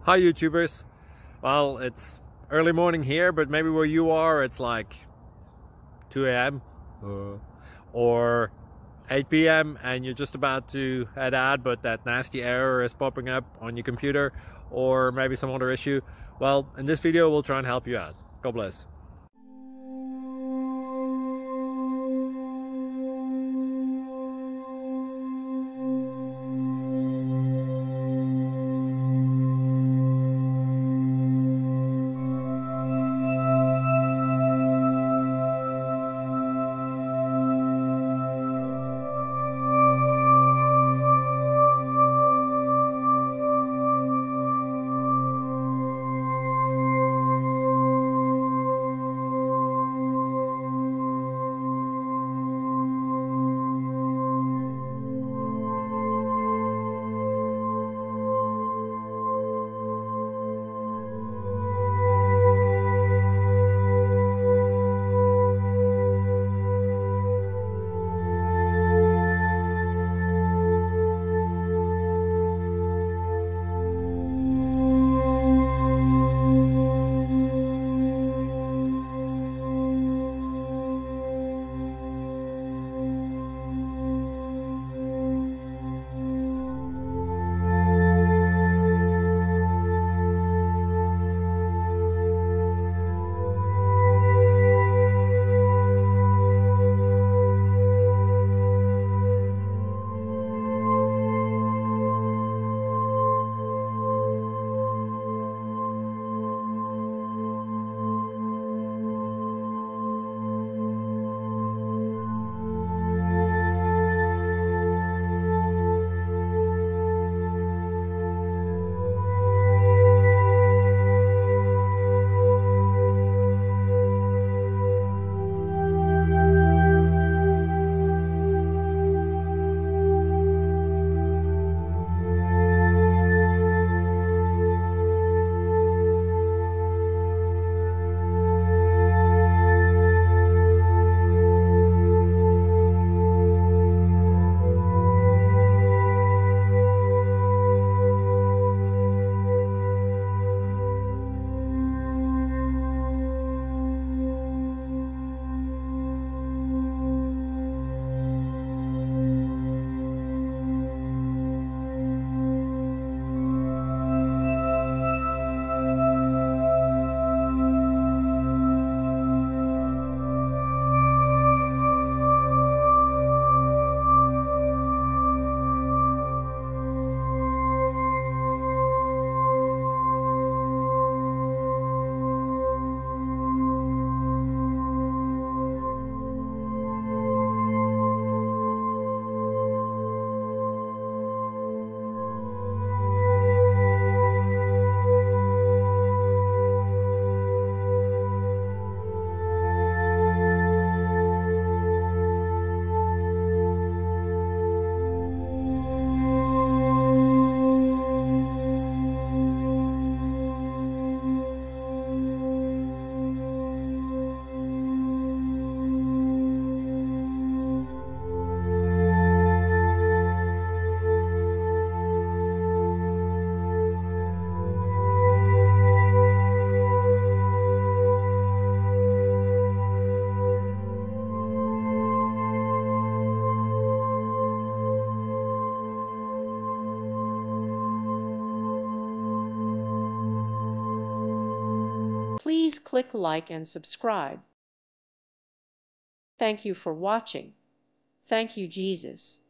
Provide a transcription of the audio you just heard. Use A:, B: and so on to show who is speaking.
A: Hi YouTubers. Well, it's early morning here, but maybe where you are it's like 2 a.m. or 8 p.m. and you're just about to head out, but that nasty error is popping up on your computer, or maybe some other issue. Well, in this video we'll try and help you out. God bless.
B: Please click like and subscribe. Thank you for watching. Thank you, Jesus.